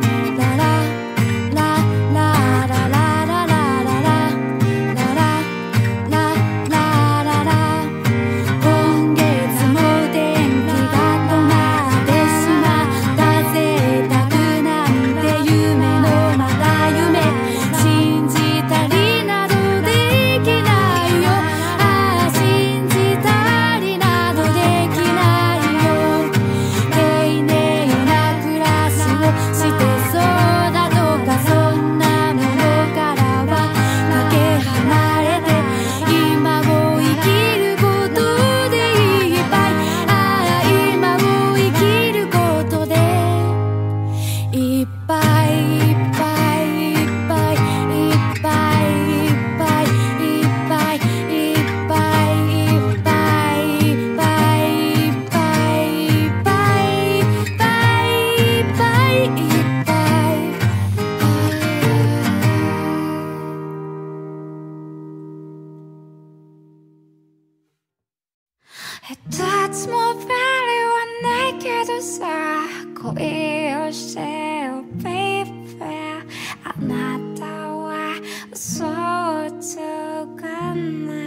一つもバレはないけどさ、恋をしてよ baby。 あなたは嘘をつかない。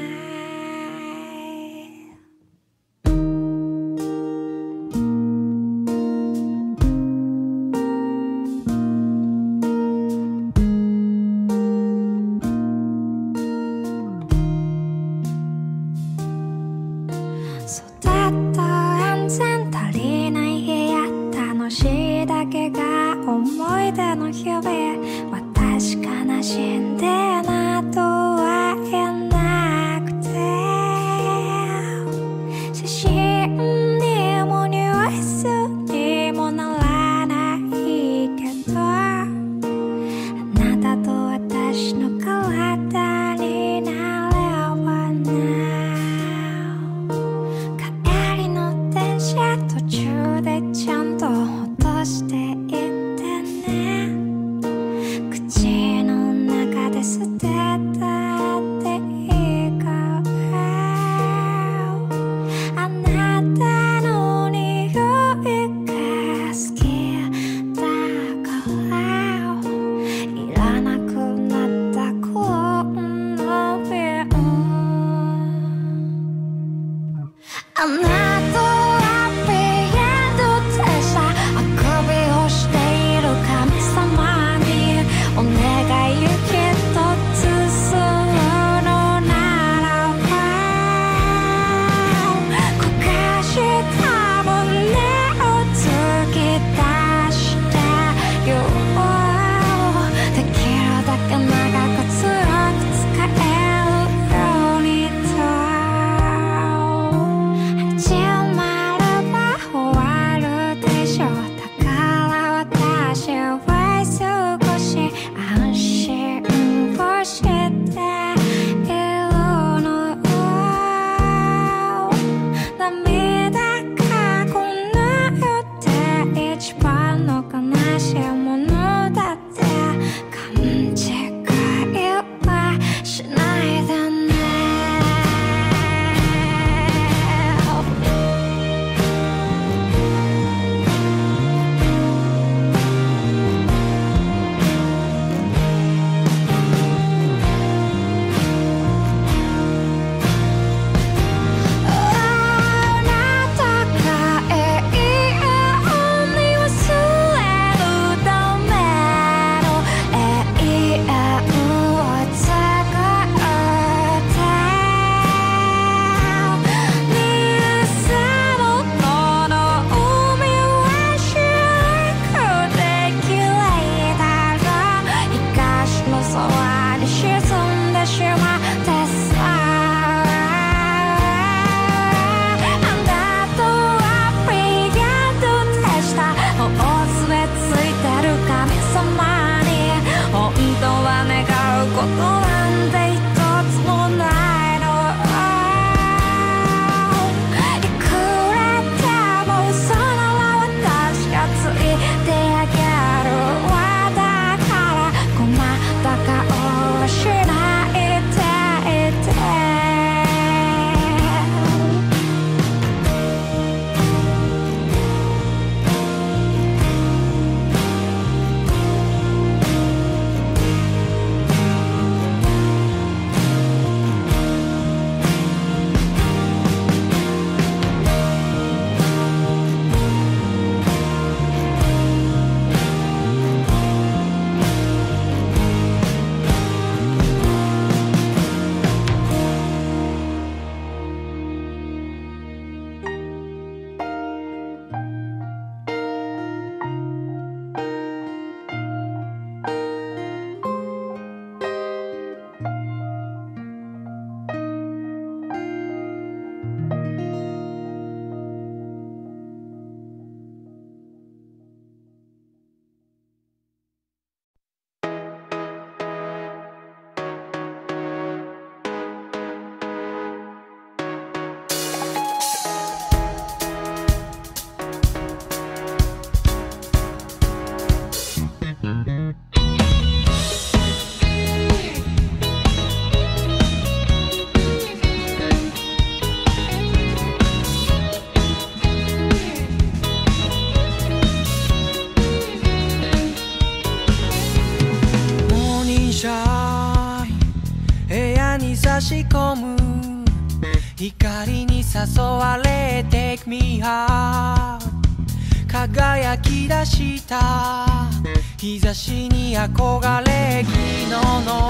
差し込む光に誘われ Take me out 輝き出した日差しに憧れ昨日の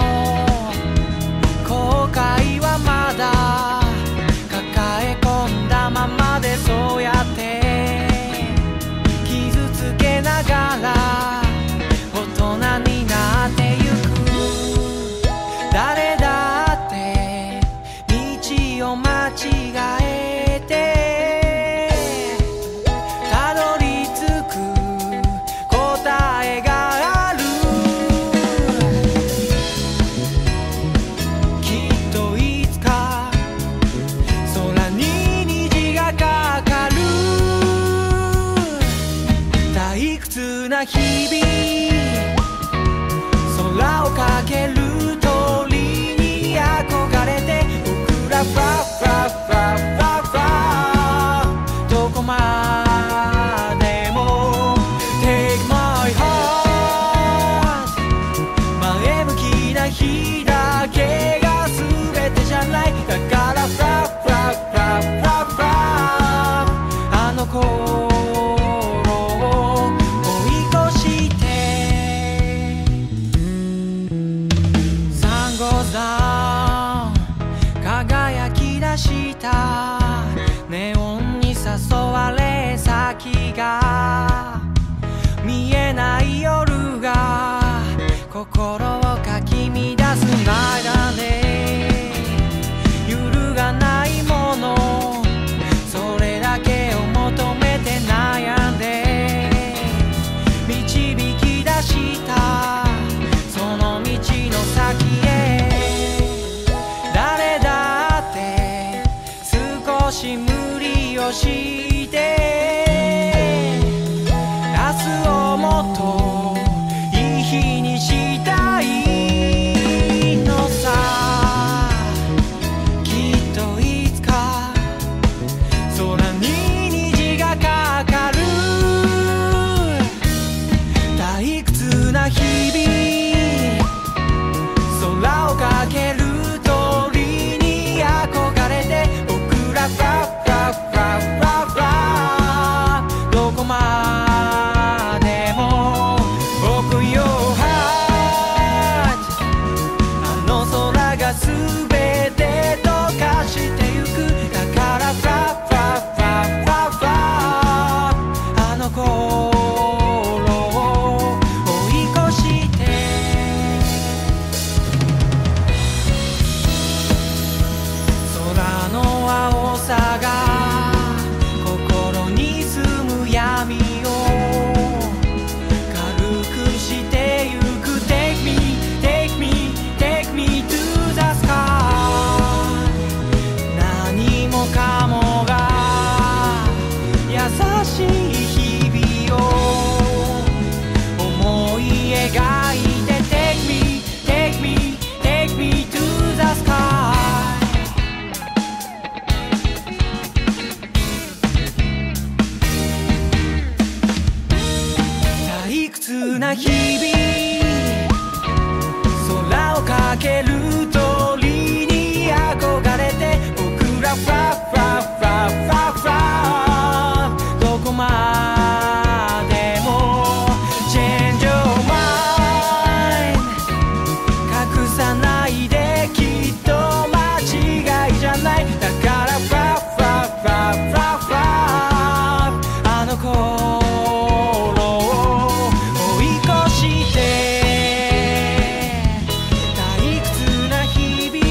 後悔はまだ抱え込んだままでそうやって傷つけながら大人になってゆく誰だって道を間違えてたどり着く答えがあるが見えない夜が心をかき乱す間ね揺るがないものそれだけを求めて悩んで導き出したその道の先へ誰だって少し無理をして明日をもっといい日にしたいのさきっといつか空に虹がかかる退屈な日々空をかける鳥に憧れて僕らフラフラフラフラフラどこまでも僕よハートあの空が全て溶かしてゆくだからフラフラフラフラフラあの頃を追い越して空の青さが心に住む闇を軽くしてゆく Take me, take me, take me to the sky 何もかもが優しい日々を思い描いて Take me, take me, take me to the sky退屈な日々空をかける鳥に憧れて僕らフラフラフラフラフラどこまでも Change your mind 隠さないできっと間違いじゃないだからフラフラフラフラフラあの頃を追い越して退屈な日々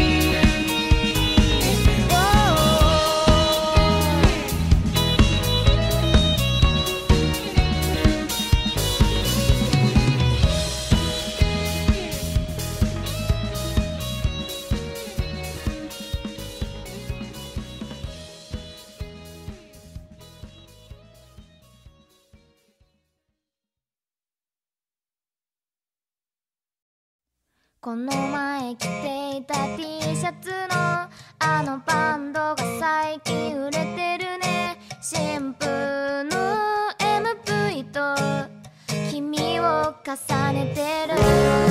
この前着ていた T シャツのあのバンドが最近売れてるね新風の MV と君を重ねてる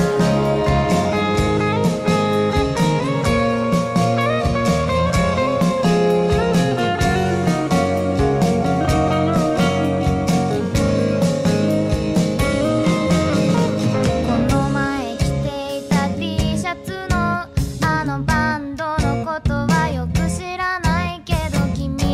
この前着ていた T シャツのあのバンドのことはよく知らないけど君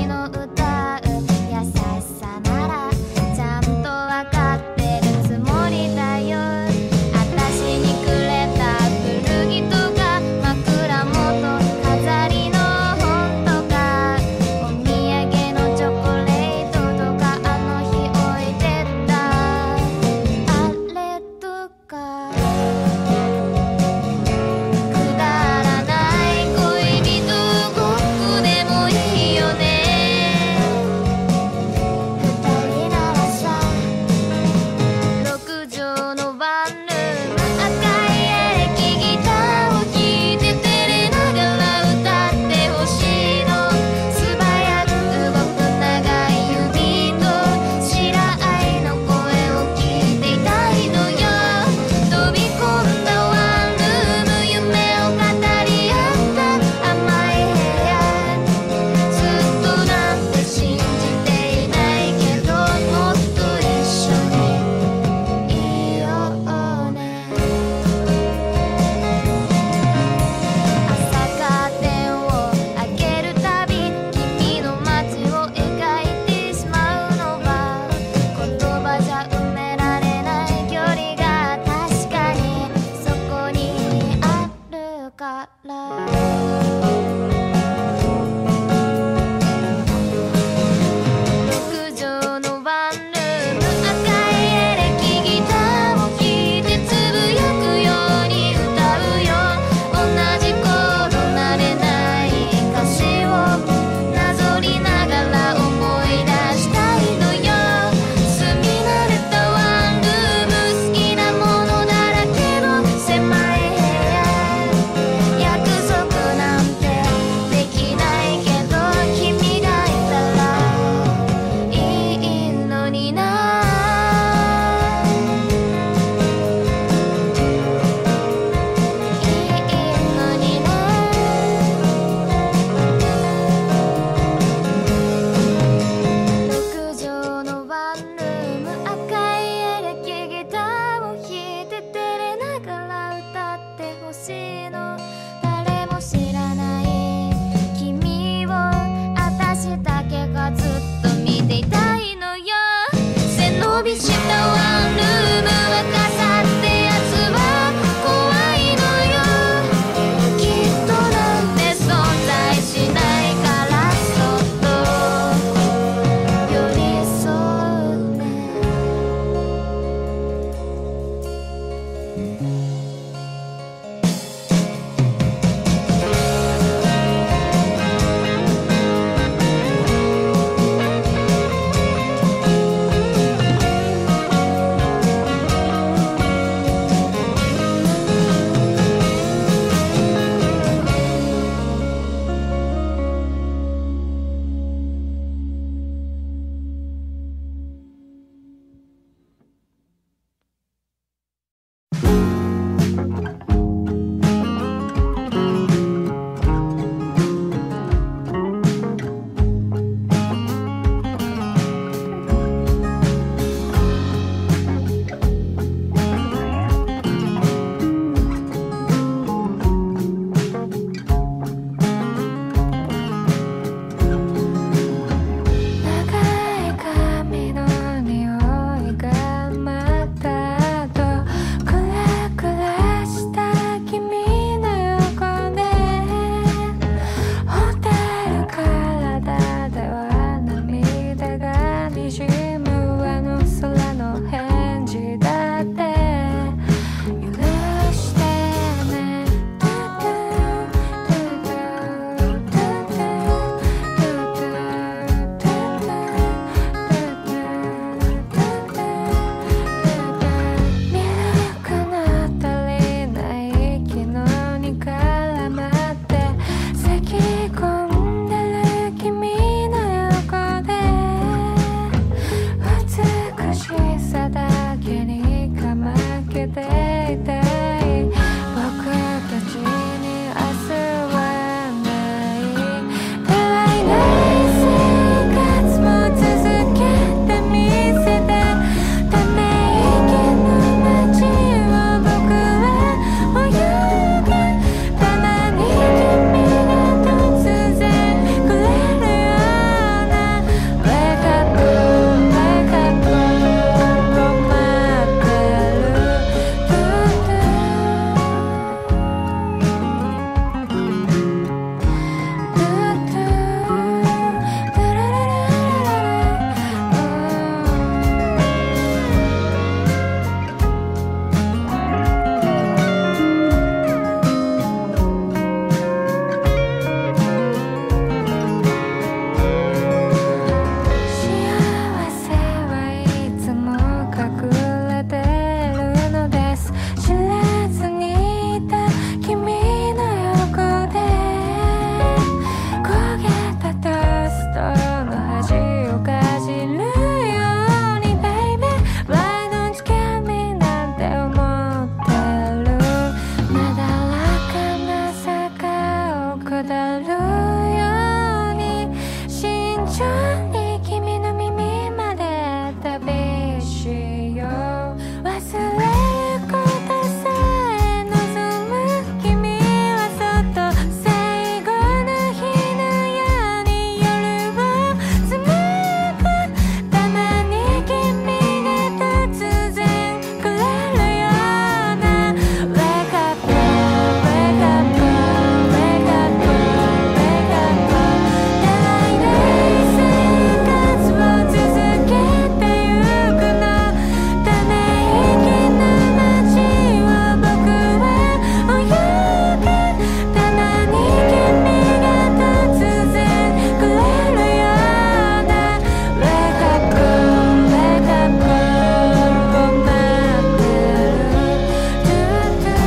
下るように慎重に君の耳まで旅しよう。忘れることさえ望む君はそっと最後の日のように夜を紡ぐ。たまに君が突然くれるような Wake up Wake up Wake up Wake up 長い生活を続けてゆくの。ため息の街を僕は泳ぐ。たまに君が突然くれるような Wake up Wake up を待ってる。トゥトゥ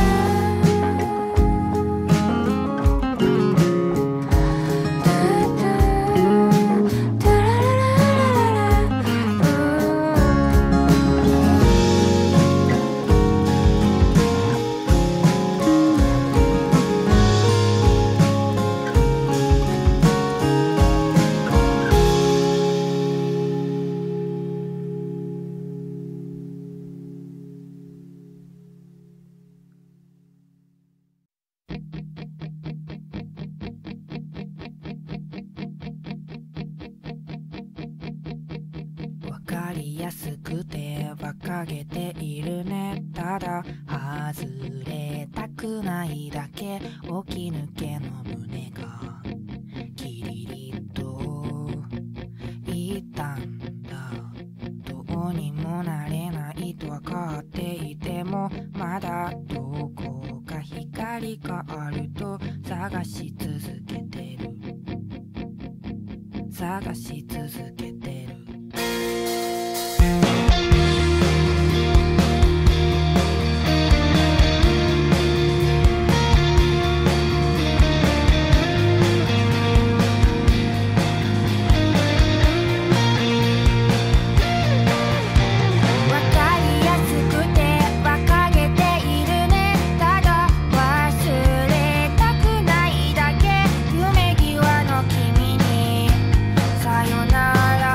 トゥラララララわかりやすくて馬鹿げているね。ただ外れたくないだけ。起き抜けの胸がキリリと言ったんだ。どうにもなれないとわかっていても、まだどこか光があると探し続けてる。探し続けてる。 わかりやすくて馬鹿げているね。ただ忘れたくないだけ。夢際の君にさよなら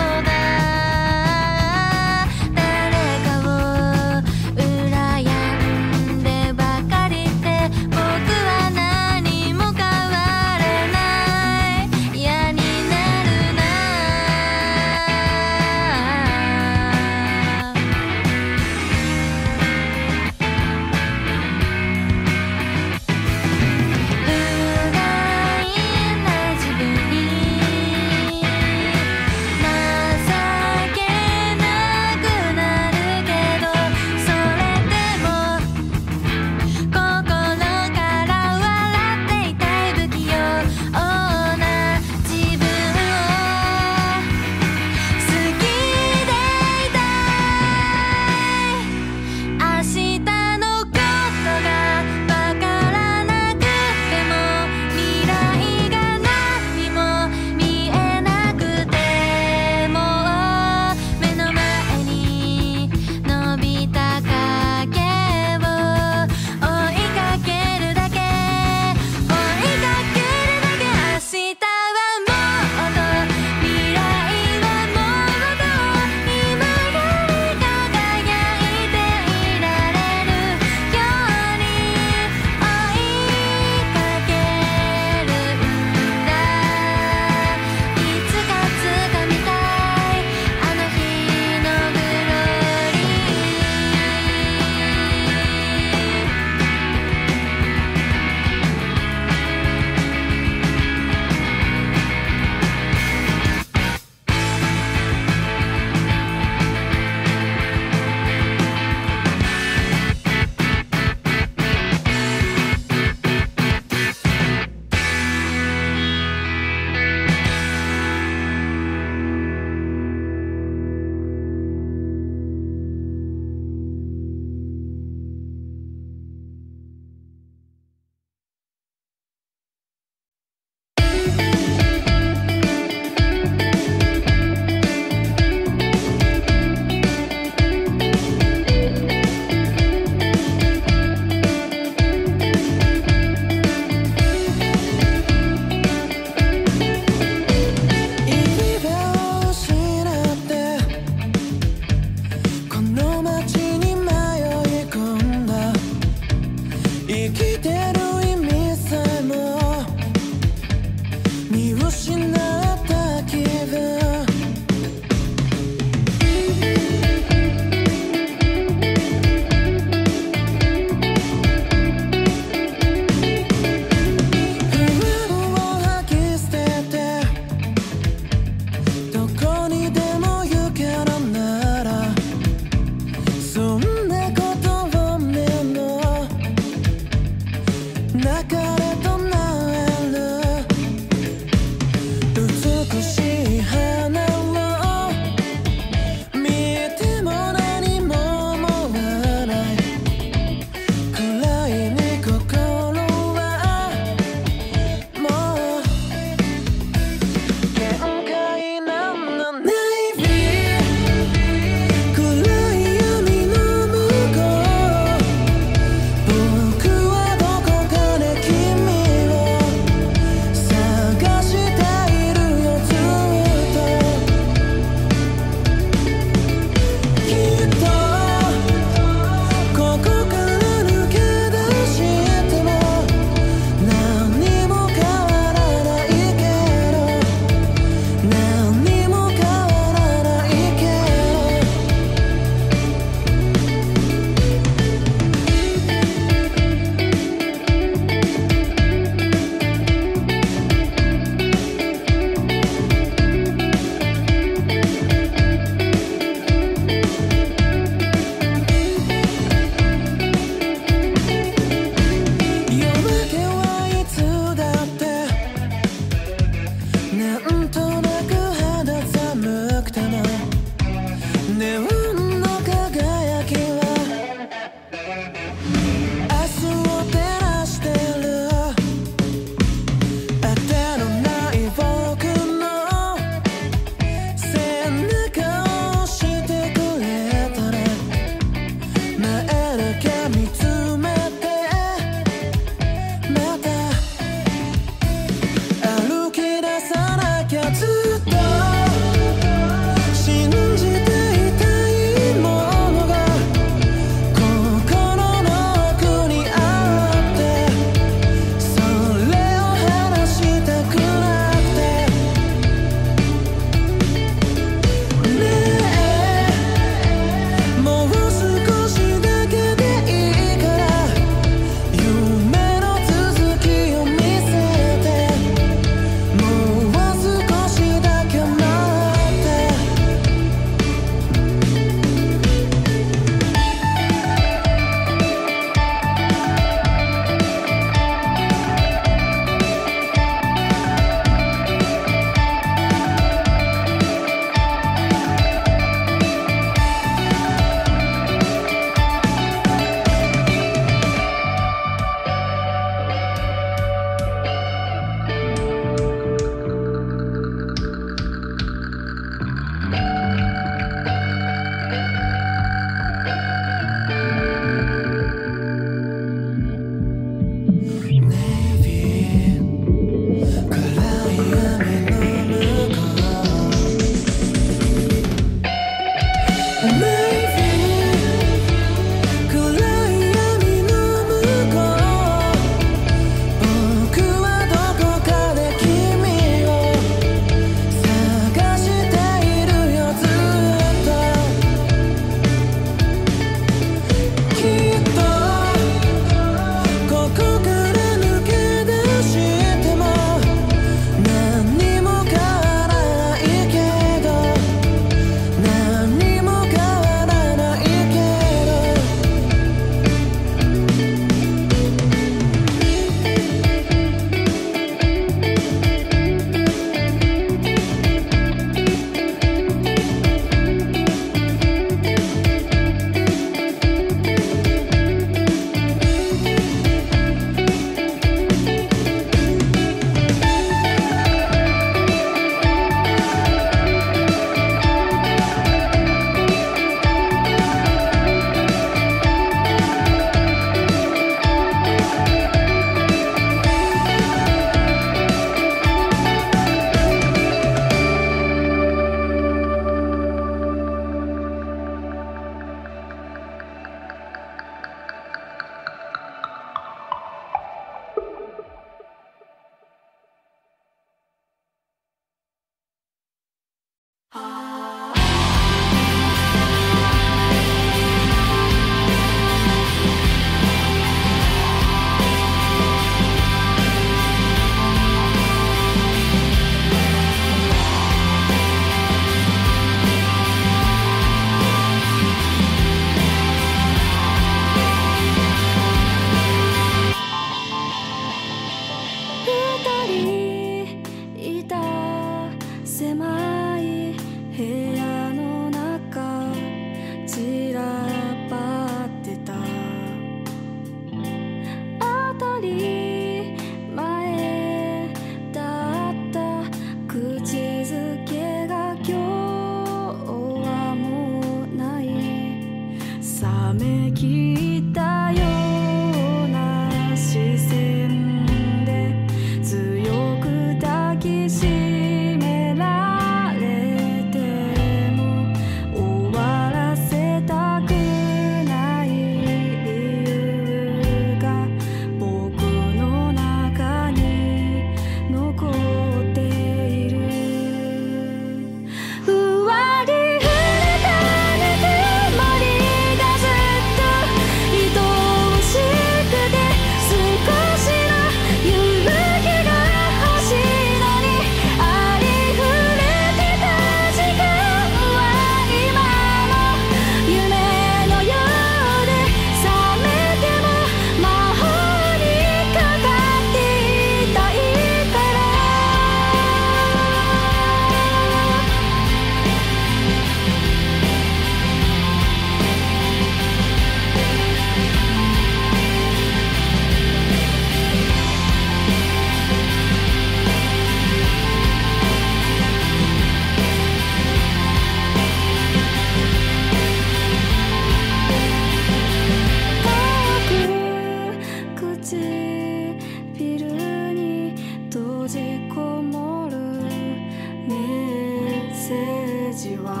唇に閉じこもるメッセージは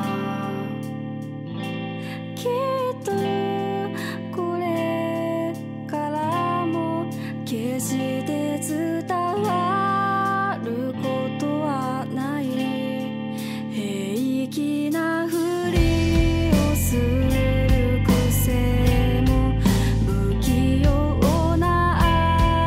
きっとこれからも決して伝わることはない。平気なふりをする癖も不器用な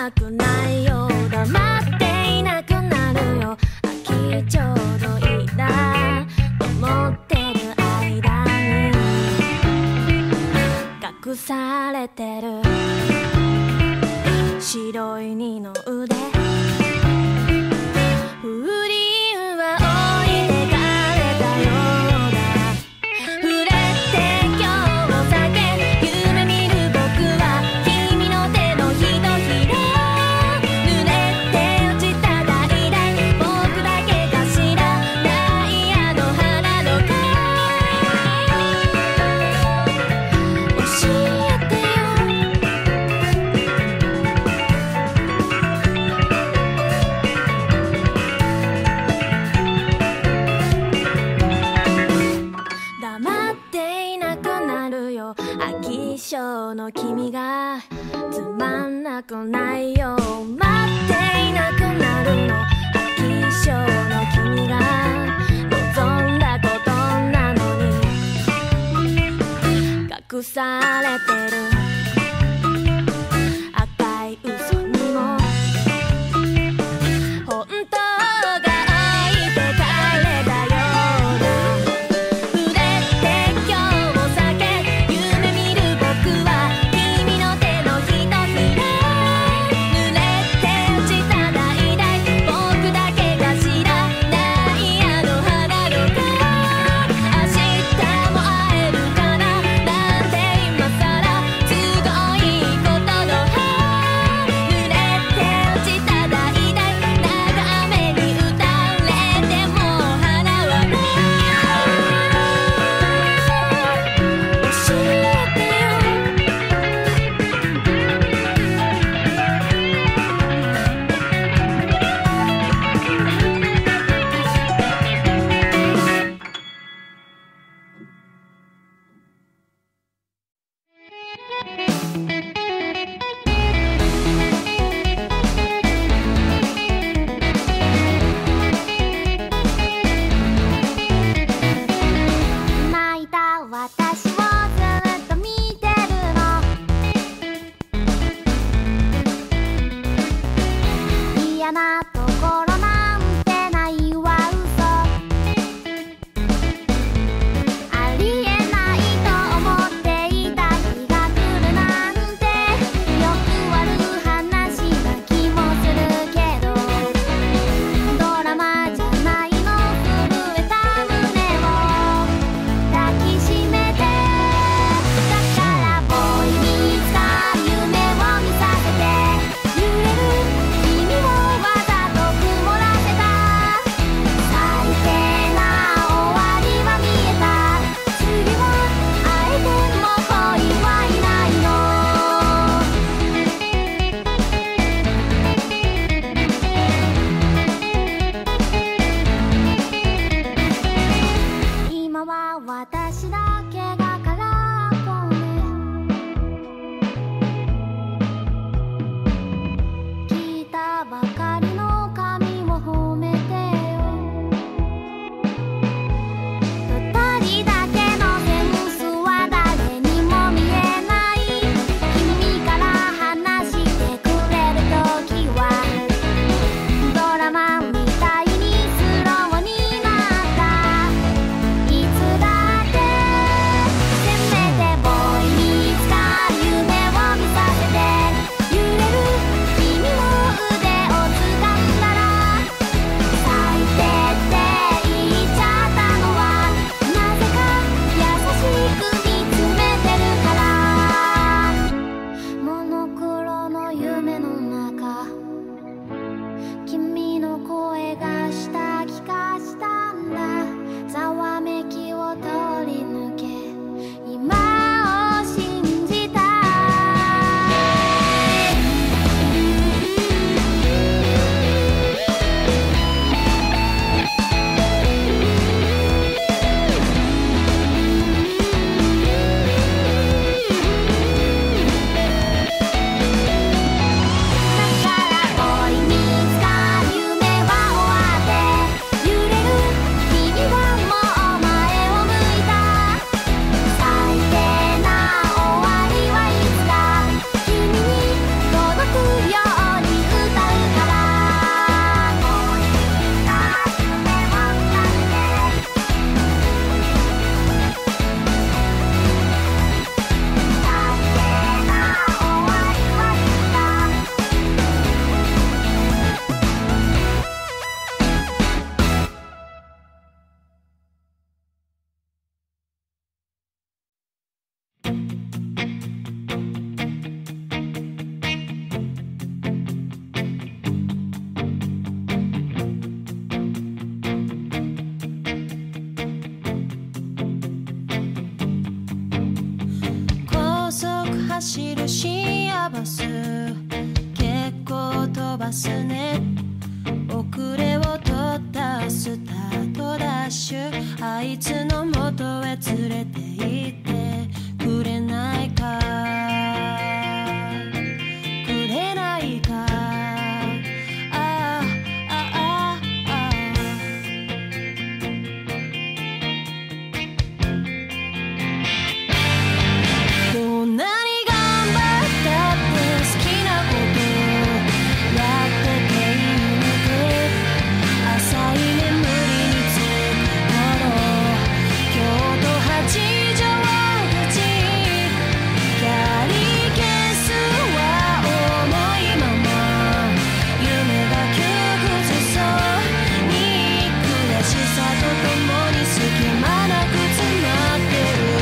なくないよ黙っていなくなるよ秋ちょうどいいなと思ってる間に隠されてる白い二の腕風鈴は置いてかれたようだ触れて今日を避け夢見る僕は君の手のひとひら濡れて落ちた代々僕だけが知らないあの花の香教えてよ黙っていなくなるよ飽き性の君がつまんなくないよ待っていなくなるの飽き性の君が望んだことなのに隠されてる赤い嘘にも本当が開いてかれたようだ触れて今日を避け夢見る僕は君の手のひとひら濡れて落ちた代々僕だけが知らないあの花の香明日も会えるかななんて今さらすごいことの濡れて落ちた代々長雨に打たれても花はない教えてよ泣いた私をずっと見てるの嫌なところなんてないわ嘘ありえないと思っていた日が来るなんてよくある話な気もするけどドラマじゃないの震えた胸を抱きしめてだからボーイに使う夢を見させて揺れる君をわざバスね遅れを取ったスタートダッシュあいつの元へ連れて行ってくれないかくれないかあああああどんなに頑張ったって好きなことやってていいので浅い眠りにつく頃京都八丈口キャリーケースは重いまま夢が窮屈そうに悔しさとともに隙間なく詰まってる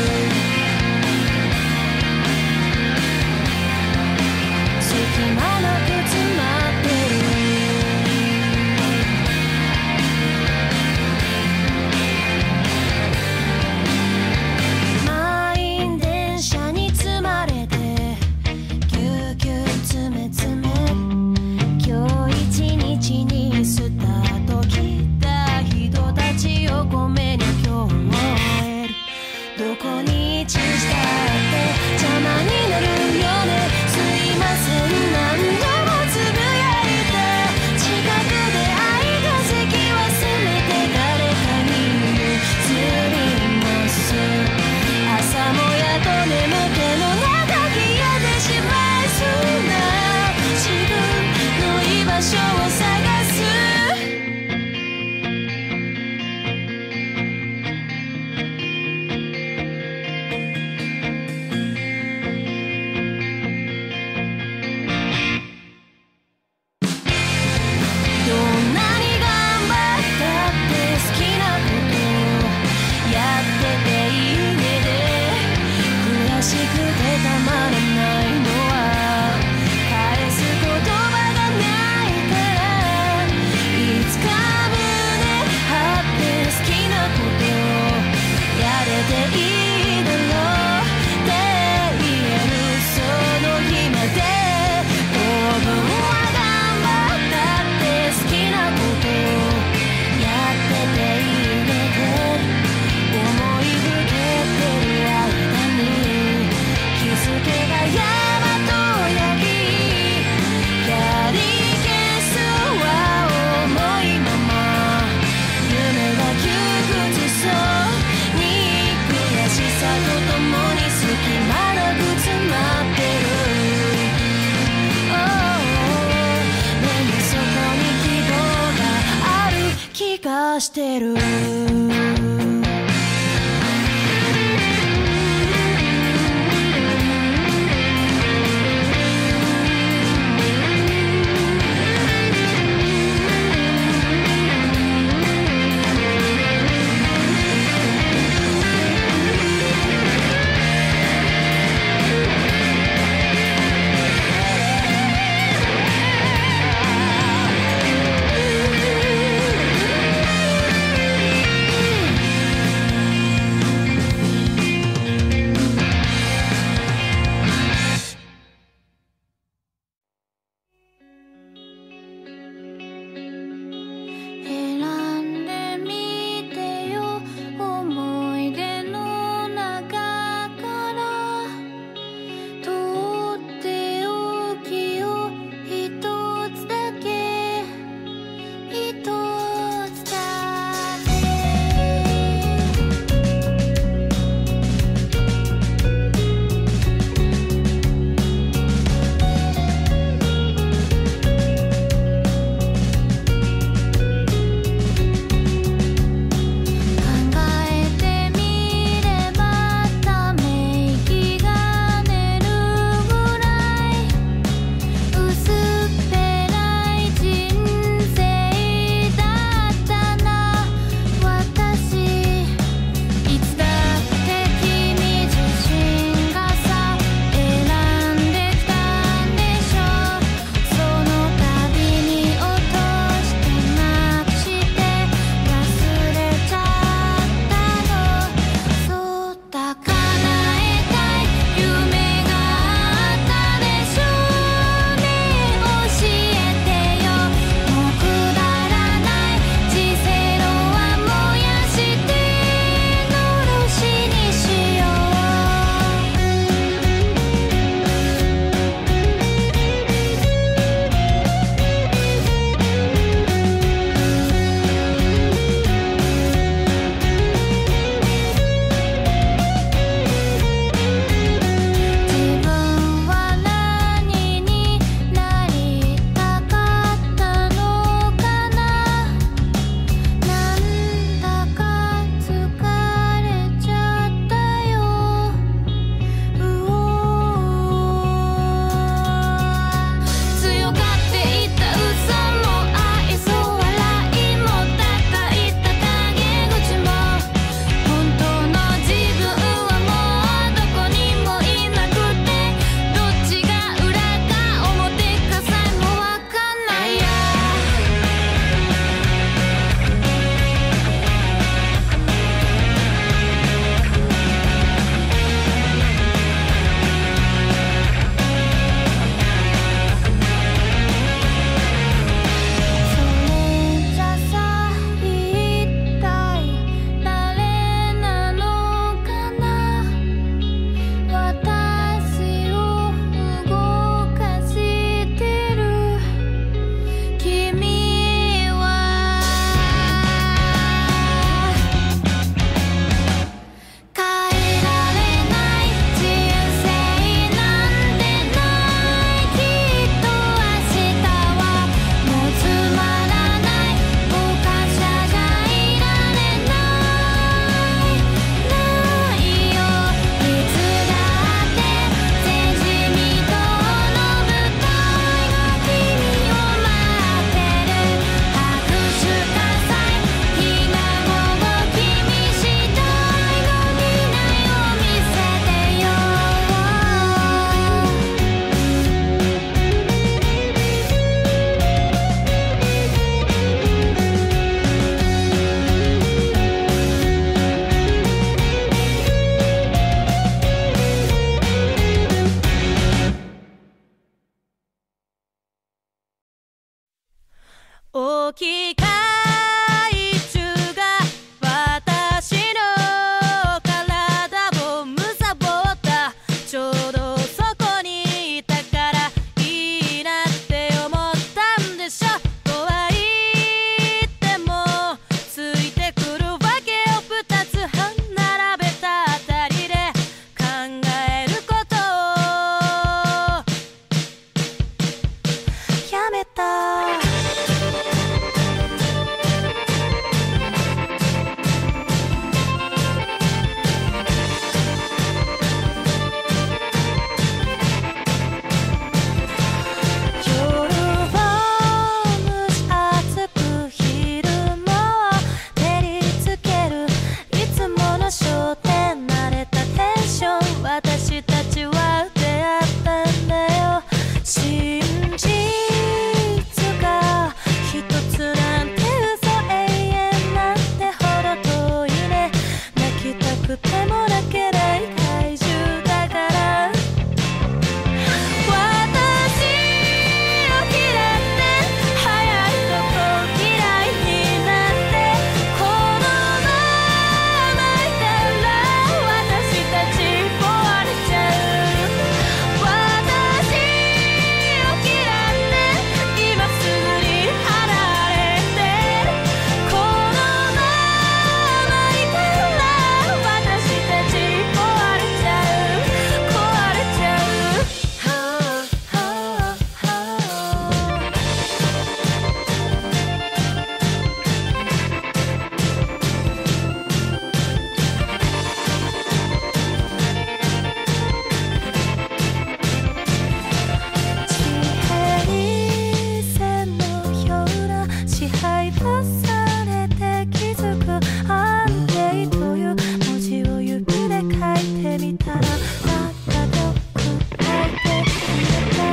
隙間なく詰まってる満員電車に積まれてぎゅうぎゅう詰め詰め今日一日にスタート切った人たち横目に今日を終えるどこに位置したって邪魔になるよねすいません何度もつぶやいて近くで空いた席はせめて誰かに譲ります朝もやと眠気の中消えてしまいそうな自分の居場所を探すどんなに頑張ったって好きなことやってていいねで悔しくてたまらないのは返す言葉がないからいつか胸張って好きなことやれていいだろうって言えるその日まで当分は頑張ったって好きなことやってていいねで思いふけてる間に気づけば山とヤギキャリーケースは重いまま夢が窮屈そうに悔しさとともに隙間なく詰まってる目にそこに希望がある気がしてる機械虫が私の体を貪った。ちょうどそこにいたからいいなって思ったんでしょ。とは言ってもついてくるわけよ。二つ半並べたあたりで考えることをやめた。夜は蒸し暑く昼も照りつけるいつもの商店慣れたテンション。私たちは出会ったんだよ。真実が一つなんて嘘、永遠なんてほど遠いね。泣きたくても泣けない怪獣だから。私を嫌って早いとこ嫌いになって、このままいたら私たち壊れちゃう。私を嫌って今すぐに離れて、このままいたら私たち壊れちゃう、壊れちゃう。はあはあはあ。地平線のような支配出されて気づく安定という文字を指で書いてみたら、仲良く書いてみた。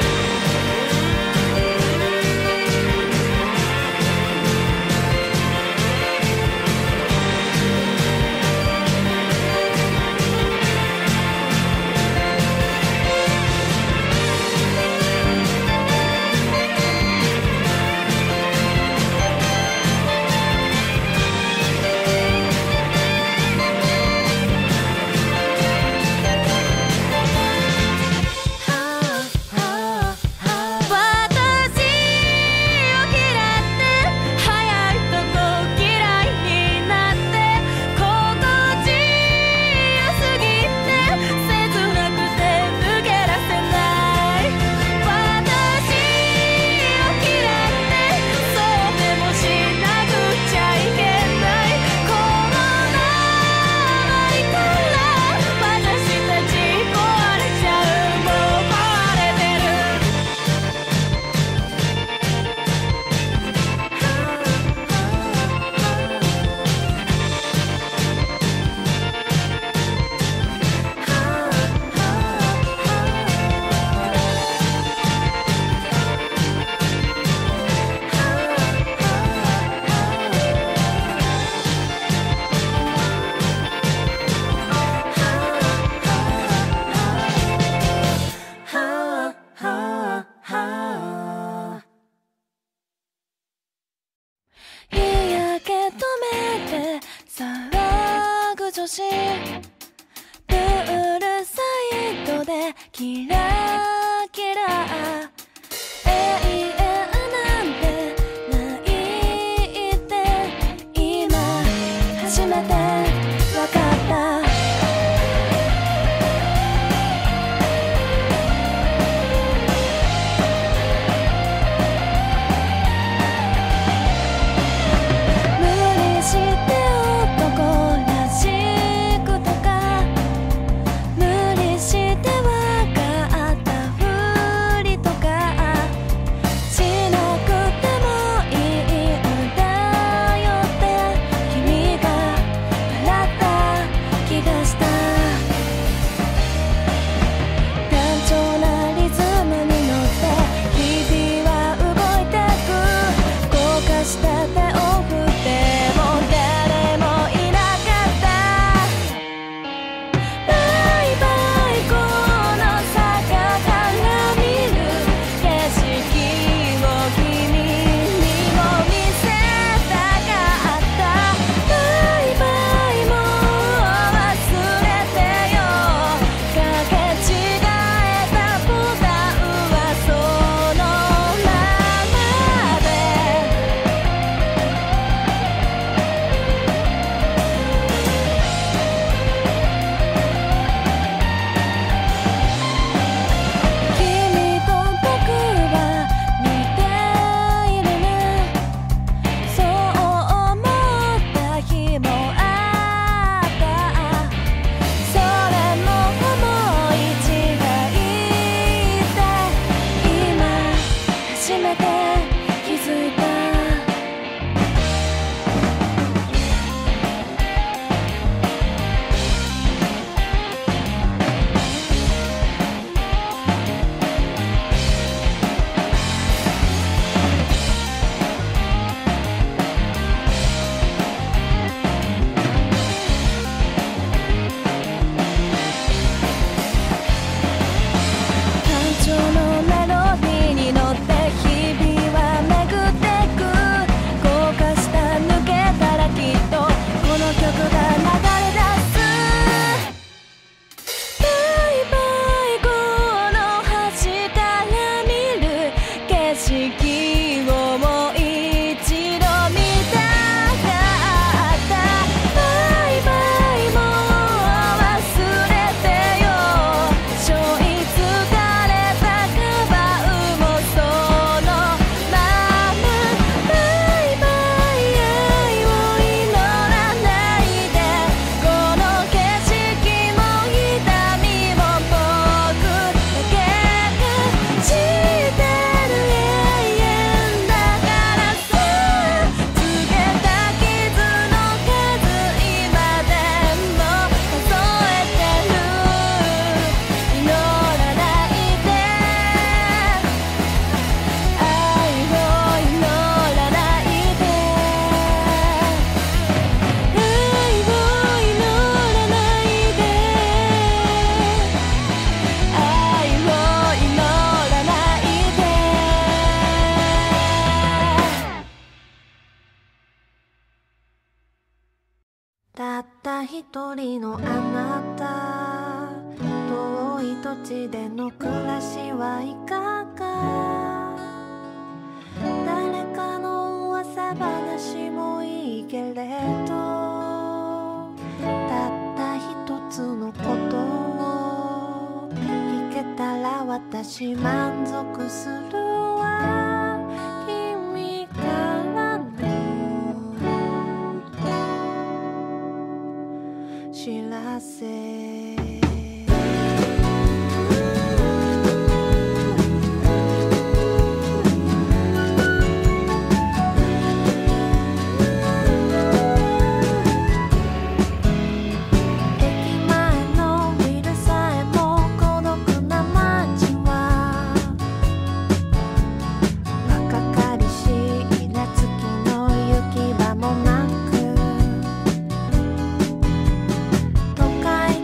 日焼け止めて騒ぐ女子、プールサイドでキラキラ、永遠なんてないって今初めてわかった。無理してわかて気づいた。たった一人のあなた、遠い土地での暮らしはいかが。誰かの噂話もいいけれど、たった一つのことを聞けたら私満足するわ。君からの知らせ。都会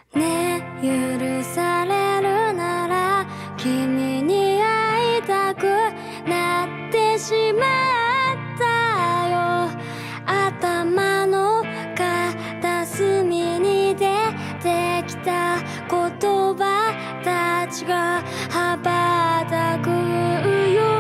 ねえ許されるなら君に会いたくなってしまったよ。頭の片隅に出てきた言葉たちが羽ばたくよ。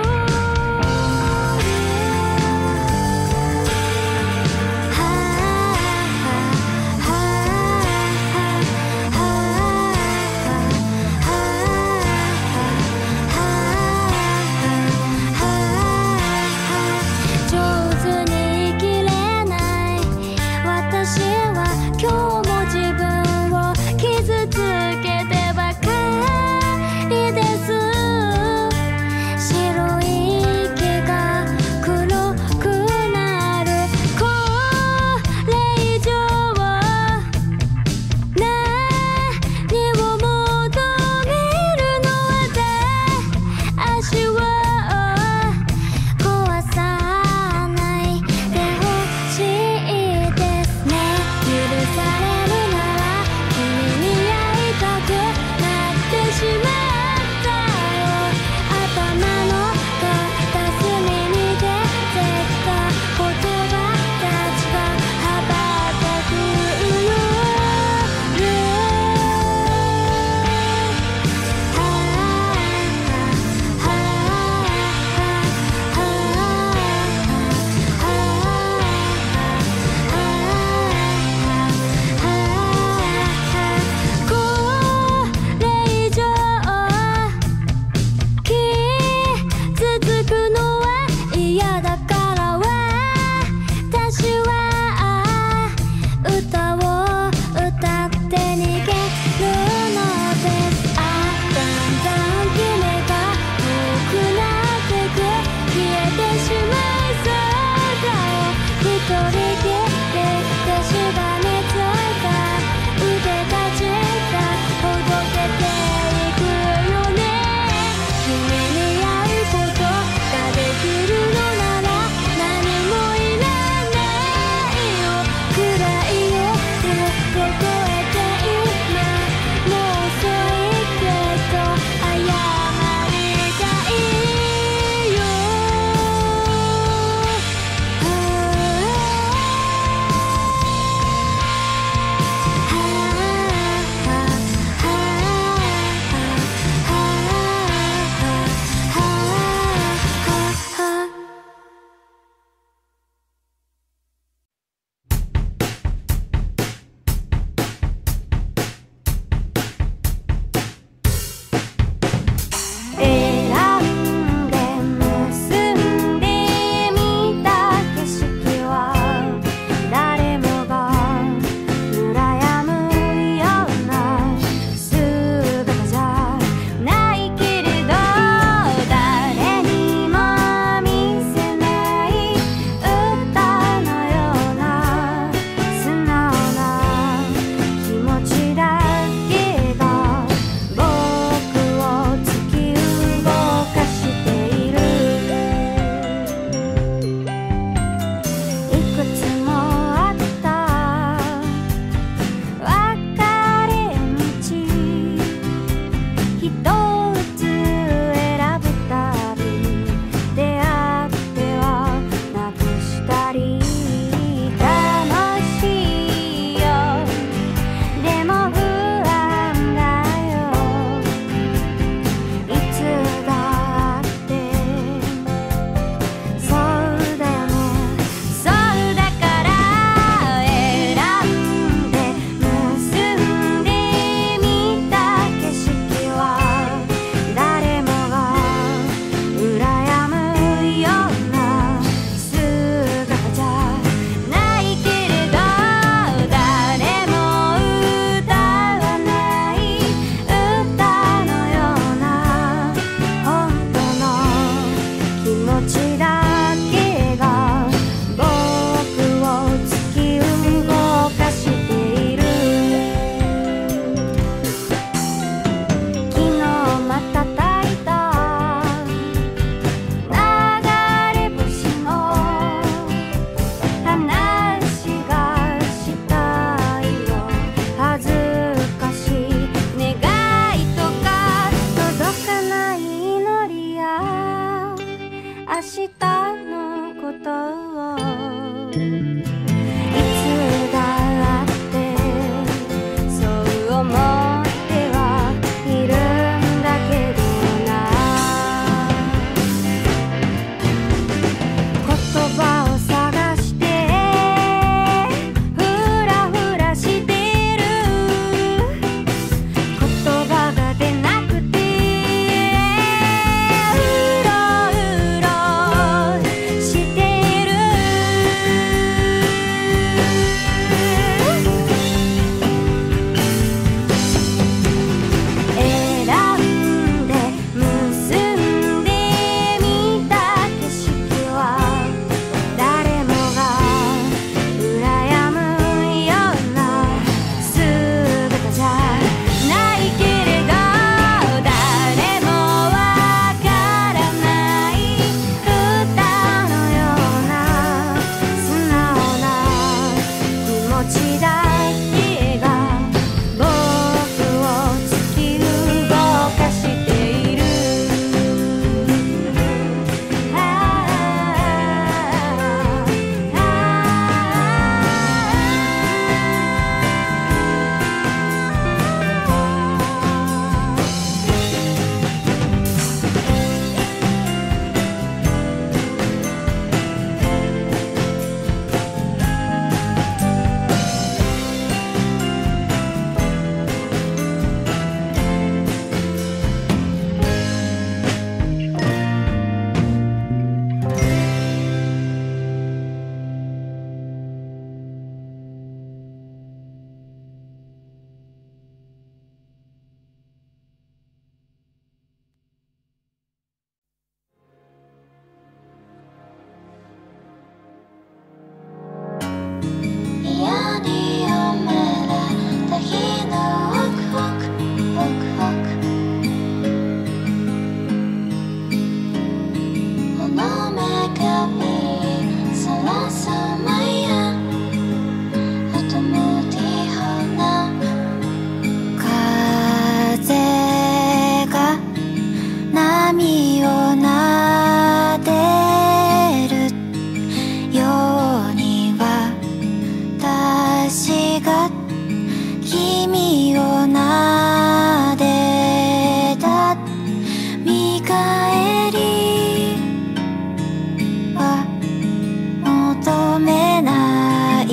が君を撫でた見返りは求めない、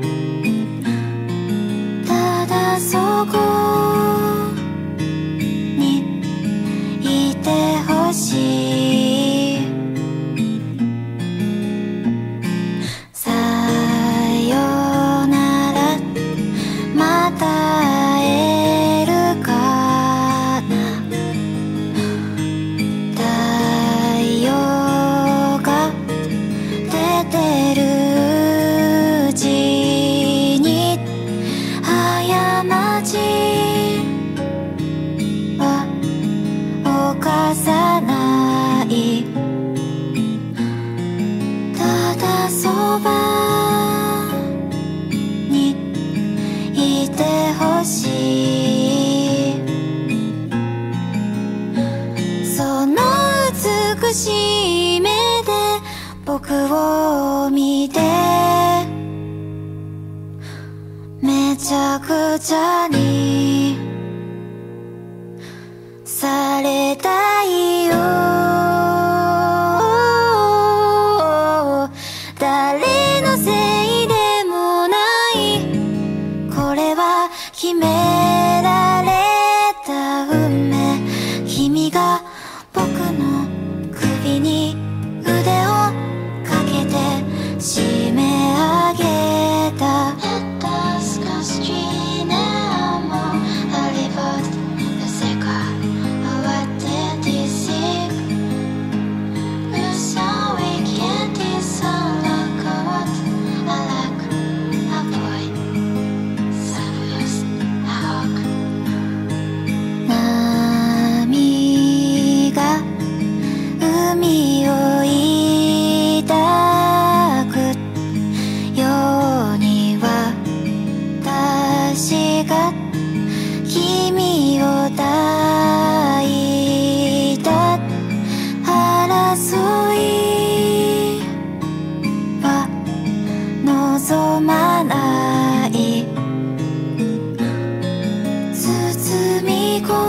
ただそこにいてほしい。さよならまた会えるかな。太陽が出てるうちに過ちは犯さない、ただそばにいてほしい。その美しい目で僕を見てめちゃくちゃにされたいよ。誰のせいでもない、これは決められた運命。君が僕の首に腕をかけて締め上げた。波が海を抱くように私が君を抱いた。争いは望まない、包み込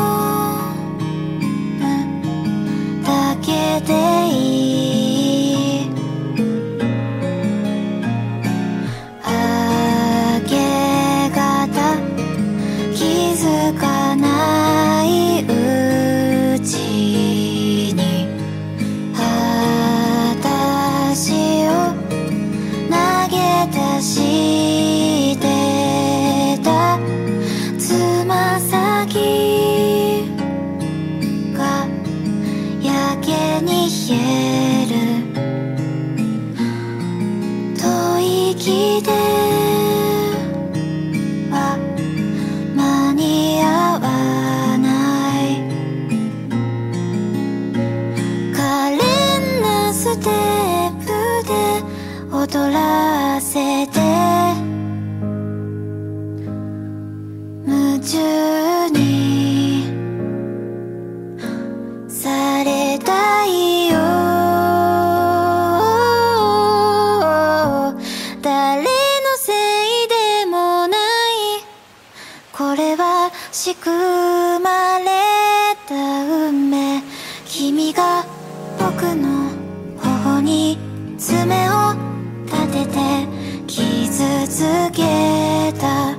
むだけでいい。明け方気づかないうちに私を投げ出してた。つま先がやけに冷える。吐息では間に合わない。可憐なステップで踊らせて夢中にされたいよ。誰のせいでもない、これは仕組まれた運命。君が僕の頬に爪を立てて傷つけた。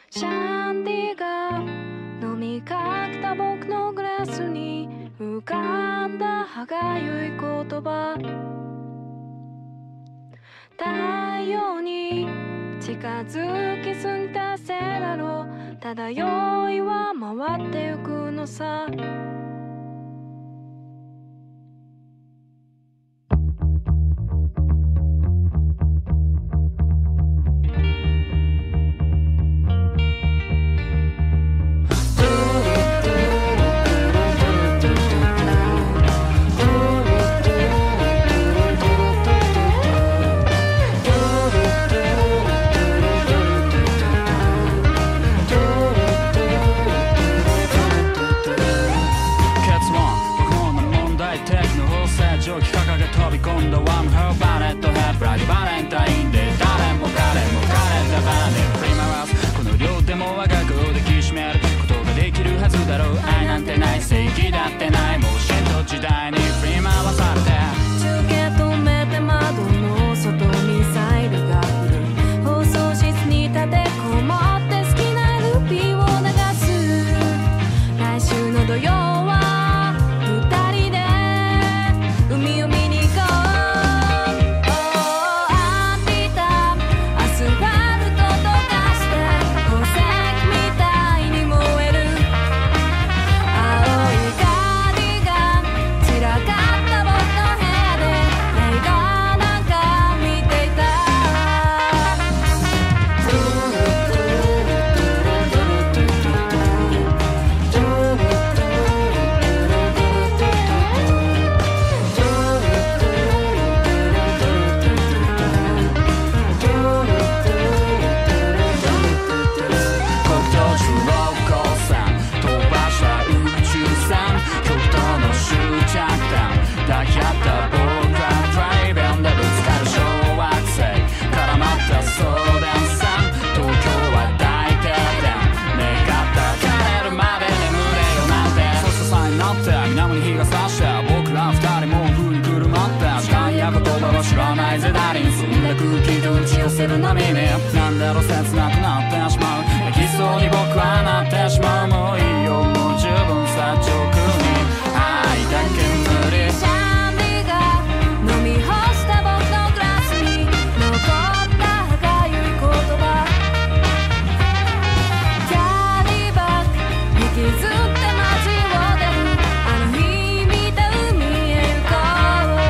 シャンディが飲みかけた僕のグラスに浮かんだ歯がゆい言葉、太陽に近づきすぎたせいだろう、漂いは回ってゆくのさ。 蒸気掲げ飛び込んだワムハーバレットヘブライバレンタインで誰も彼も彼らバーで振り回すこの両手も我が子を抱きしめることができるはずだろう。愛なんてない正義だってないもう神道時代に振り回されて受け止めて窓の外ミサイルが降る放送室に立てこもって好きなルピーを流す。来週の土曜は知らないぜダリン澄んだ空気で打ち寄せる波になんだろう切なくなってしまう泣きそうに僕はなってしまう。もういいよもう十分さ上空に愛だけ無理シャンディが飲み干した僕のグラスに残った歯がゆい言葉、キャリーバッグ引きずって街を出るあの日見た海へ行こう。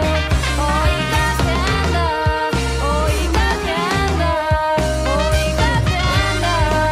追いかけんだ追いかけんだ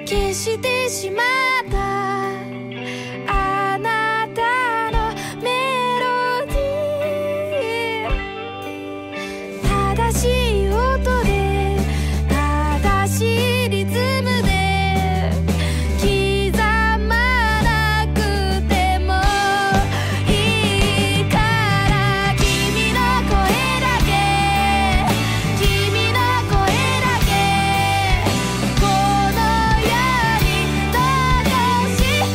消してしまったあなたのメロディー正しい音で正しいリズムで刻まなくてもいいから君の声だけ君の声だけこの世に残して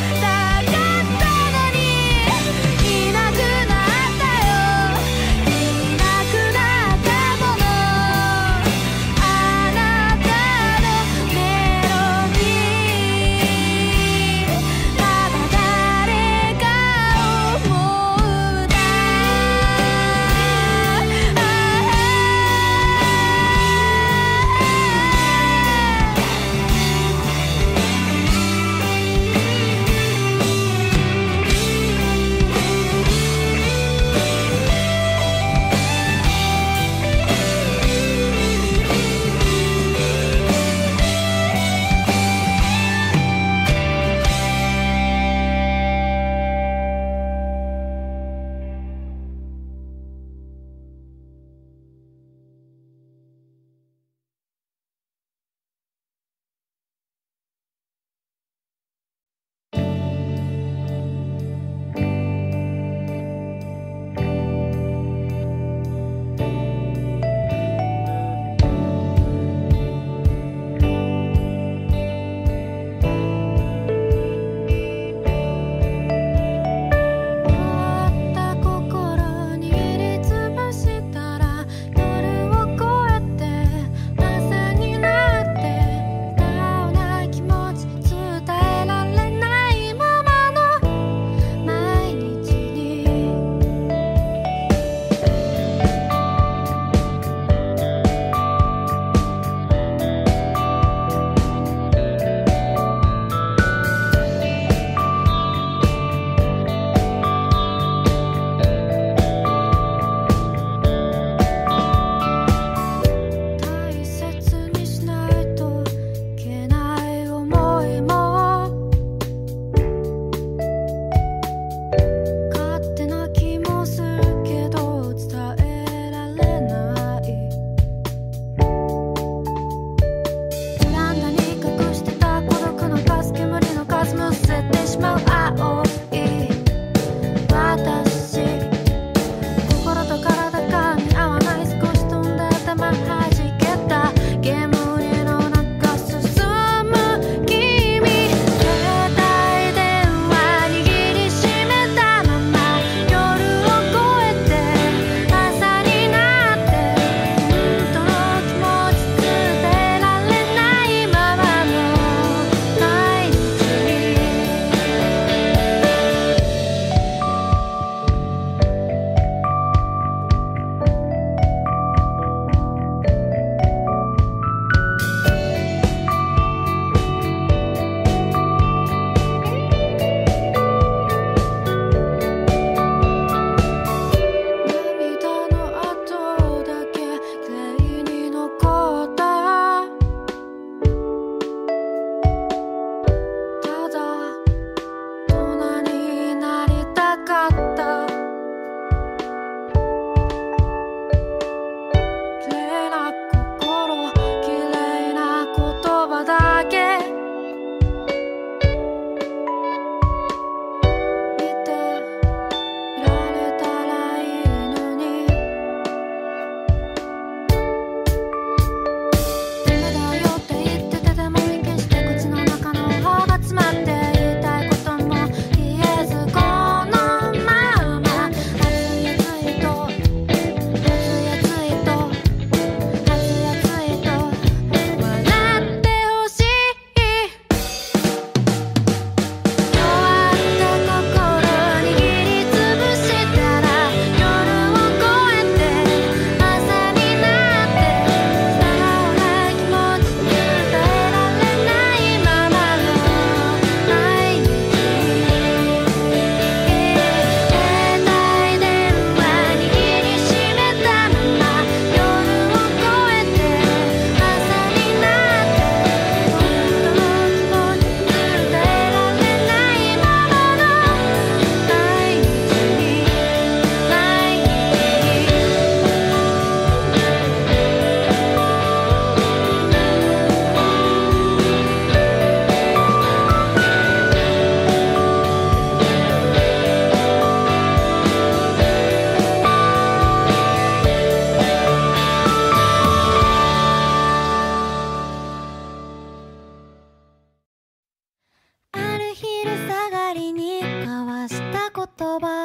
昼下がりに交わした言葉、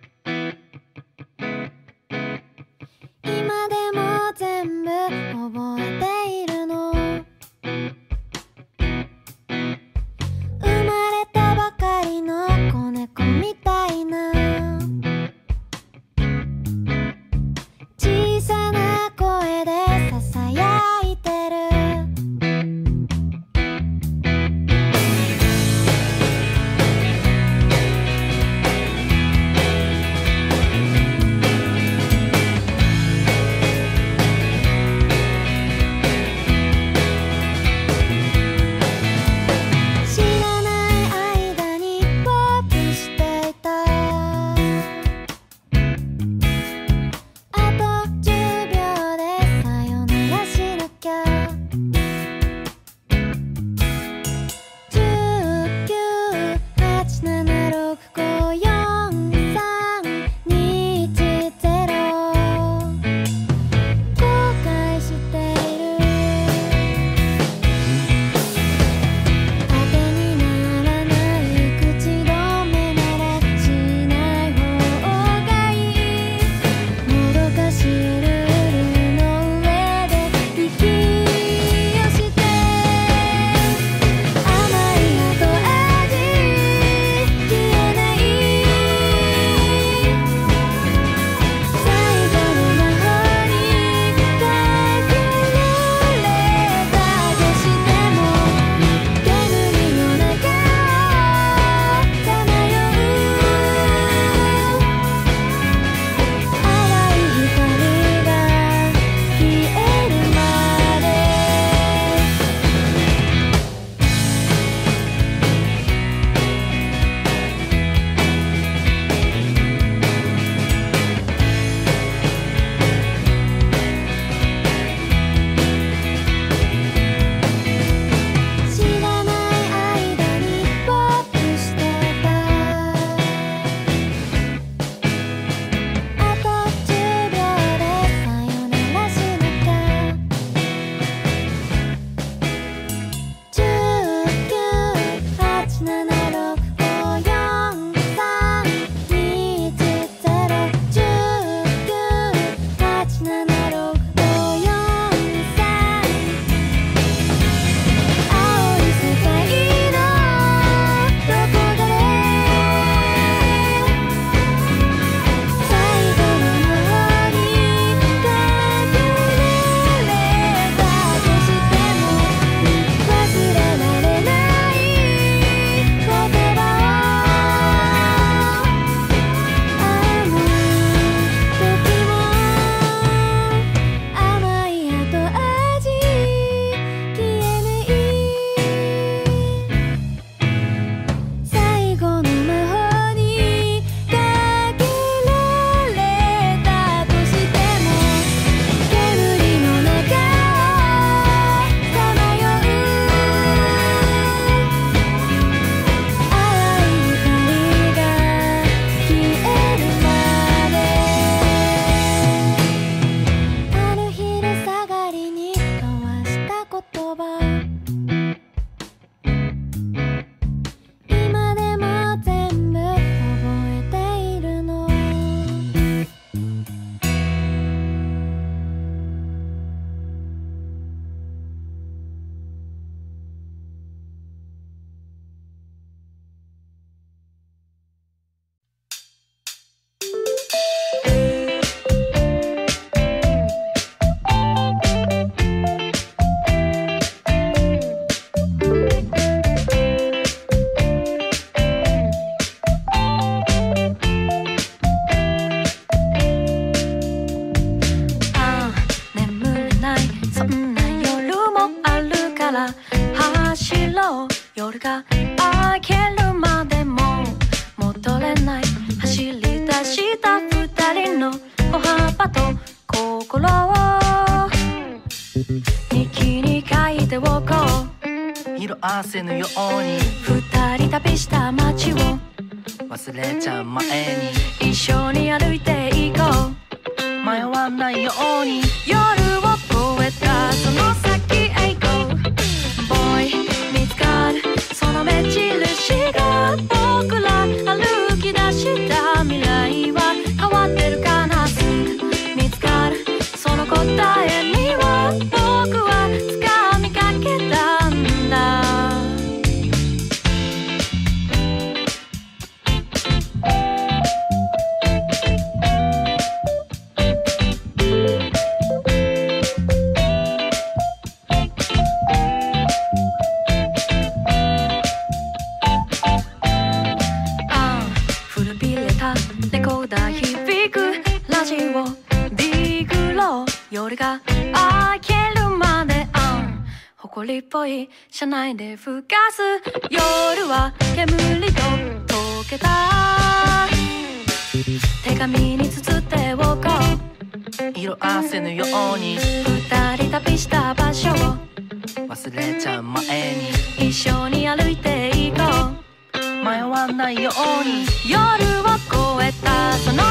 今でも全部覚えているの。生まれたばかりの子猫みたいな小さな声でささやいてる。 夜が明けるまでも戻れない。走り出した二人の歩幅と心を日記に書いておこう。 色あせぬように二人旅した街を忘れちゃう前に一緒に歩いていこう。 迷わないように夜を越えたその先へ行こう。Boy 見つかるその目印が埃っぽい車内で吹かす夜は煙と溶けた手紙に綴っておこう色あせぬように二人旅した場所を忘れちゃう前に一緒に歩いていこう迷わないように夜を越えたその